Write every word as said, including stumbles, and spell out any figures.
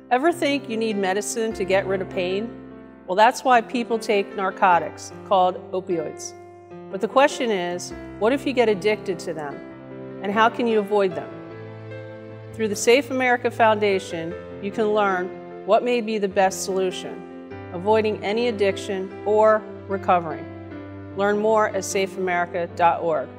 Ever think you need medicine to get rid of pain? Well, that's why people take narcotics, called opioids. But the question is, what if you get addicted to them? And how can you avoid them? Through the Safe America Foundation, you can learn what may be the best solution, avoiding any addiction or recovering. Learn more at safe america dot org.